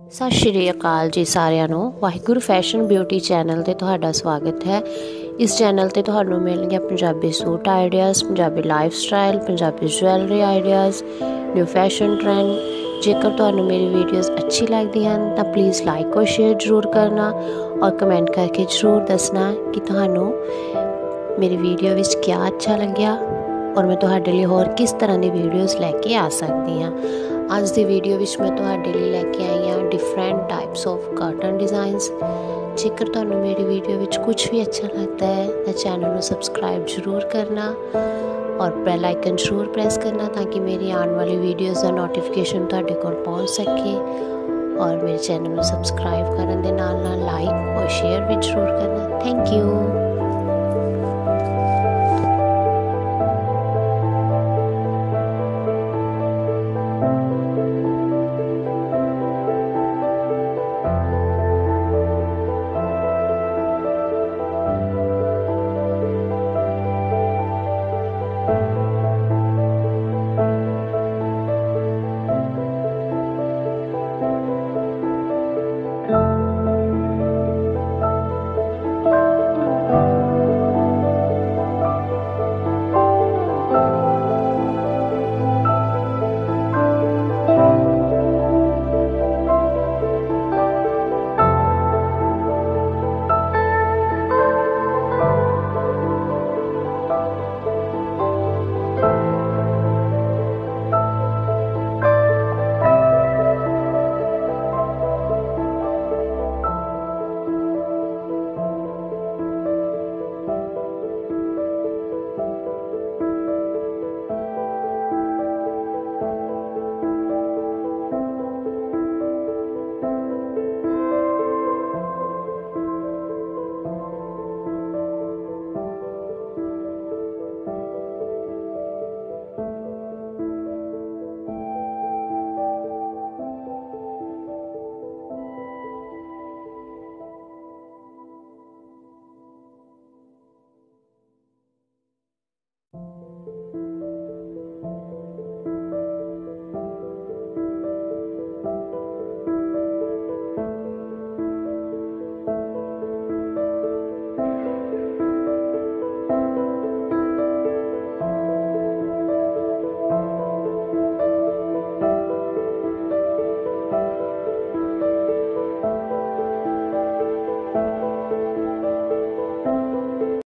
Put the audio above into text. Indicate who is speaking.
Speaker 1: ਸਤਿ ਸ਼੍ਰੀ ਅਕਾਲ ਜੀ ਸਾਰਿਆਂ ਨੂੰ। ਵਾਹਿਗੁਰੂ ਫੈਸ਼ਨ ਬਿਊਟੀ ਚੈਨਲ ਤੇ ਤੁਹਾਡਾ ਸਵਾਗਤ ਹੈ। ਇਸ ਚੈਨਲ ਤੇ ਤੁਹਾਨੂੰ ਮਿਲਣਗੇ Punjabi suit ideas, Punjabi lifestyle, Punjabi jewellery ideas, new fashion trend. ਜੇਕਰ ਤੁਹਾਨੂੰ ਮੇਰੀ ਵੀਡੀਓਜ਼ ਅੱਛੀ ਲੱਗਦੀਆਂ ਹਨ ਤਾਂ ਪਲੀਜ਼ ਲਾਈਕ ਔਰ ਸ਼ੇਅਰ ਜ਼ਰੂਰ ਕਰਨਾ ਔਰ ਕਮੈਂਟ ਕਰਕੇ ਜ਼ਰੂਰ ਦੱਸਣਾ ਕਿ ਤੁਹਾਨੂੰ ਮੇਰੀ ਵੀਡੀਓ ਵਿੱਚ ਕਿਆ ਅੱਛਾ ਲੱਗਿਆ ਔਰ ਮੈਂ ਤੁਹਾਡੇ ਲਈ ਹੋਰ ਕਿਸ ਤਰ੍ਹਾਂ ਦੀ ਵੀਡੀਓਜ਼ ਲੈ ਕੇ ਆ ਸਕਦੀ ਹਾਂ। ਅੱਜ ਦੀ ਵੀਡੀਓ ਵਿੱਚ ਮੈਂ ਤੁਹਾਡੇ ਲਈ ਲੈ ਕੇ ਆਈ ਹਾਂ different types of curtain designs. जेकर ਤੁਹਾਨੂੰ ਮੇਰੀ ਵੀਡੀਓ ਵਿੱਚ ਕੁਝ ਵੀ ਅੱਛਾ ਲੱਗਦਾ ਹੈ ਤਾਂ ਚੈਨਲ ਨੂੰ ਸਬਸਕ੍ਰਾਈਬ ਜ਼ਰੂਰ ਕਰਨਾ ਔਰ ਬੈਲ ਆਈਕਨ ਜ਼ਰੂਰ ਪ੍ਰੈਸ ਕਰਨਾ ਤਾਂ ਕਿ ਮੇਰੀ ਆਉਣ ਵਾਲੀ ਵੀਡੀਓਜ਼ ਦਾ ਨੋਟੀਫਿਕੇਸ਼ਨ ਤੁਹਾਡੇ ਕੋਲ ਪਹੁੰਚ ਸਕੇ। ਔਰ ਮੇਰੇ ਚੈਨਲ ਨੂੰ ਸਬਸਕ੍ਰਾਈਬ ਕਰਨ ਦੇ ਨਾਲ ਨਾਲ ਲਾਈਕ ਔਰ ਸ਼ੇਅਰ ਵੀ ਜ਼ਰੂਰ ਕਰਨਾ। Thank you.